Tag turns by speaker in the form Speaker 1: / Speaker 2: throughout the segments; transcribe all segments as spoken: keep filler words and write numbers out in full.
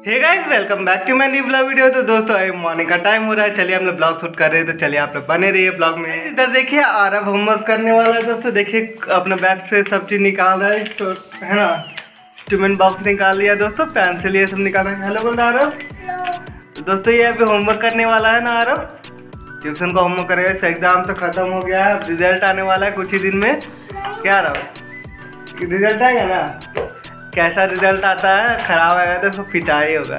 Speaker 1: Hey guys, welcome back to my new blog video. तो दोस्तों अभी मॉर्निंग का टाइम हो रहा है, चलिए हम लोग ब्लॉग शूट कर रहे हैं। तो चलिए आप लोग बने रहिए ब्लॉग में। इधर देखिए आरव होमवर्क करने वाला है दोस्तों। देखिए अपने बैग से सब चीज़ निकाल रहा है, तो है ना, इंस्ट्रूमेंट बॉक्स निकाल लिया दोस्तों, पेंसिल ये सब निकाल रहा है। हेलो बोल आरव। तो दोस्तों ये अभी होमवर्क करने वाला है ना आरव, ट्यूशन का होमवर्क करेगा। इसका एग्जाम तो खत्म हो गया है, रिजल्ट आने वाला है कुछ ही दिन में। क्या आरव, रिजल्ट आएगा ना? कैसा रिजल्ट आता है, खराब आएगा तो उसको पिटाई होगा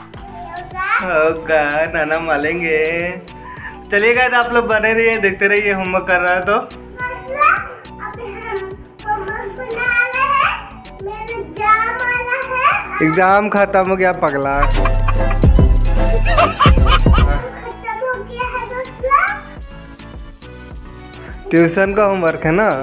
Speaker 1: होगा नाना मालेंगे। चलिए गाइस आप लोग बने रहिए, देखते रहिए होमवर्क कर रहा है तो। एग्जाम खत्म हो गया पगला। ट्यूशन का होमवर्क है ना।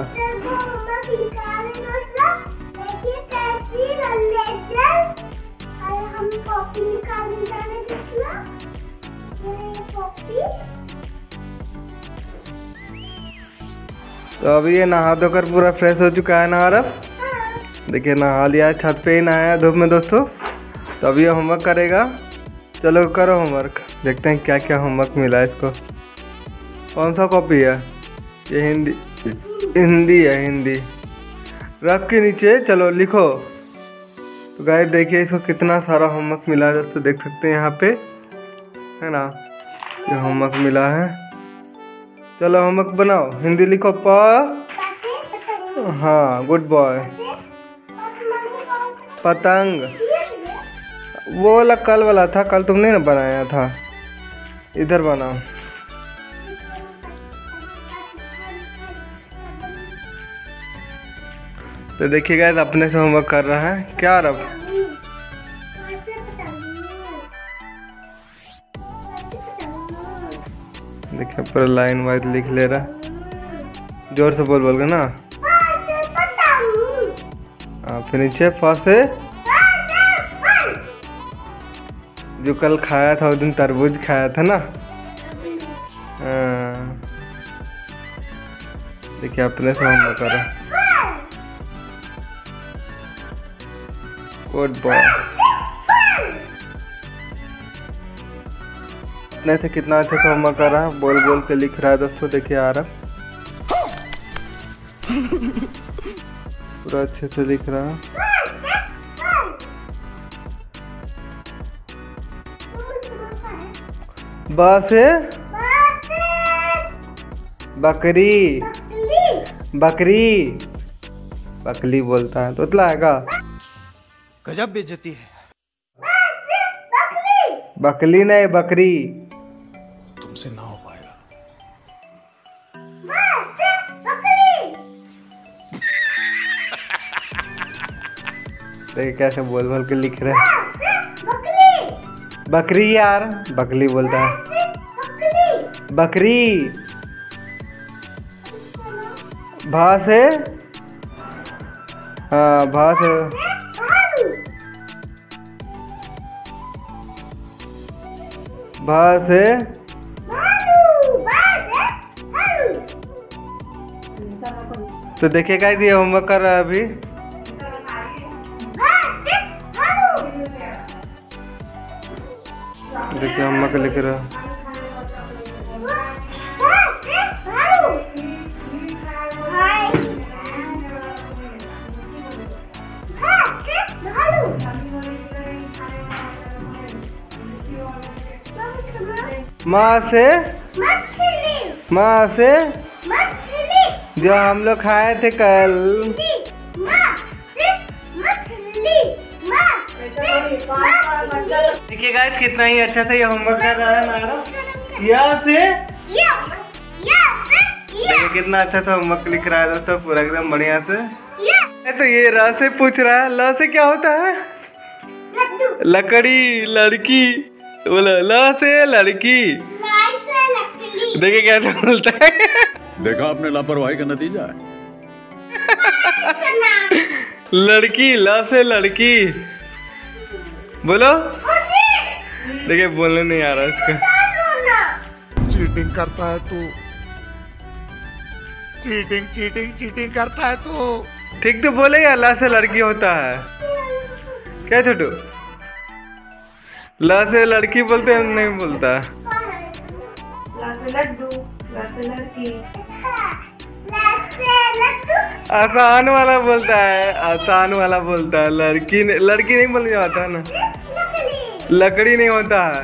Speaker 1: तो अभी ये नहा धोकर पूरा फ्रेश हो चुका है ना आरव। देखिए नहा लिया, छत पे ही नहाया धूप में दोस्तों। तो अभी ये होमवर्क करेगा। चलो करो होमवर्क, देखते हैं क्या क्या होमवर्क मिला है इसको। कौन सा कॉपी है ये? हिंदी हिंदी है, हिंदी। रख के नीचे चलो लिखो। तो गाइस देखिए इसको कितना सारा होमवर्क मिला है दोस्तों, देख सकते हैं यहाँ पे, है ना, ये होमवर्क मिला है। चलो होमवर्क बनाओ, हिंदी लिखो। प हाँ, गुड बॉय। पतंग वो वाला कल वाला था, कल तुमने ना बनाया था। इधर बनाओ। तो देखिए गाइस अपने से होमवर्क कर रहा है। क्या रब, देखिए पूरा लाइन वाइज लिख ले रहा। जोर से बोल बोल के ना। हाँ फिर नीचे फ से, जो कल खाया था उस दिन तरबूज खाया था ना। देखिए अपने से होमवर्क कर रहा। Good boy. अपने से कितना अच्छे से होमवर्क कर रहा है, बोल बोल के लिख रहा है दोस्तों। देखिए आ रहा पूरा अच्छे से लिख रहा है। ब से बकरी, बकरी बकली बोलता है, तोतला है का?
Speaker 2: गजब बेइज्जती है।
Speaker 1: बकली नहीं, बकरी।
Speaker 2: तुमसे ना हो पाएगा।
Speaker 1: देखिए कैसे बोल बोल के लिख रहे हैं। बकरी यार, बकली बोलता है। बकरी। भा से, हाँ भा से, भा से तो देखिए गाइस ये होमवर्क कर रहा है अभी। देखिए होमवर्क लिख रहा है। माँ से, माँ से जो हम लोग खाए थे कल। देखिए गाइस कितना ही अच्छा से ये होमवर्क कर रहा है ना। यहाँ से देखिए कितना अच्छा से होमवर्क लिख रहा है दोस्तों, पूरा एकदम बढ़िया से। तो ये र से पूछ रहा है, ल से क्या होता है? लकड़ी, लड़की। बोलो ल से लड़की। देखिए कैसे बोलता है।
Speaker 2: देखा आपने लापरवाही का नतीजा है।
Speaker 1: लड़की, ल से लड़की। बोलो। देखिए बोलने नहीं आ रहा इसका।
Speaker 3: चीटिंग करता है तू, चीटिंग चीटिंग चीटिंग करता है तू।
Speaker 1: ठीक तो बोले या अल्लाह से लड़की होता है क्या छोटू? ल से लड़की बोलते हैं नहीं बोलता।
Speaker 4: ला से लड्डू, ला से लड़की।
Speaker 1: आसान वाला बोलता है, आसान वाला बोलता है। लड़की ने, लड़की नहीं बोलने आता है ना। लकड़ी नहीं होता है।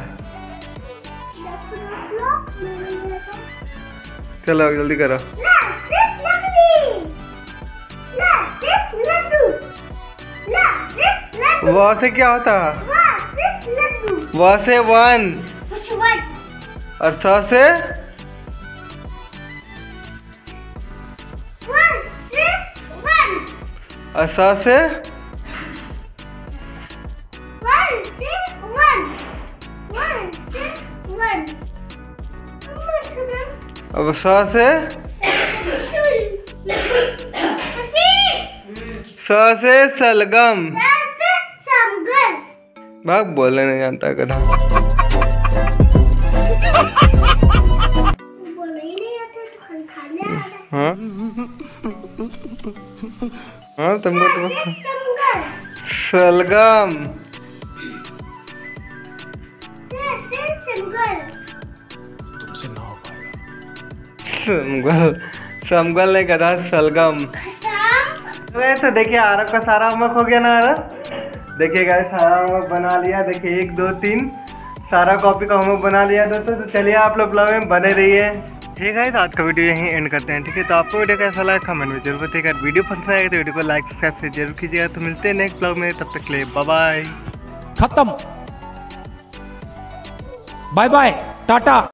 Speaker 1: चलो जल्दी करो। वहाँ से क्या होता है? वहाँ से वन और स से और स से अब स से स से सलगम। भाग बोलने नहीं जानता कदा। हाँ हाँ तुमको तुमको सलगम।
Speaker 2: तुमसे ना हो पाएगा।
Speaker 1: समगल, समगल नहीं कहा, सलगम। तो देखिए आरब का सारा होमवर्क हो गया ना। आरब देखिए गाइस सारा होमवर्क बना लिया। देखिए एक दो तीन सारा कॉपी का होमवर्क बना लिया दोस्तों। तो चलिए आप लोग ब्लॉग में बने रहिए। ठीक है आज का वीडियो यहीं एंड करते हैं। ठीक है तो आपको वीडियो कैसा लगा कमेंट में जरूर बताइएगा। वीडियो पसंद आएगा तो वीडियो को लाइक सब्सक्राइब से जरूर कीजिएगा। तो मिलते हैं नेक्स्ट ब्लॉग में, तब तक के लिए बाय बाय।
Speaker 5: खत्म, बाय बाय, टाटा।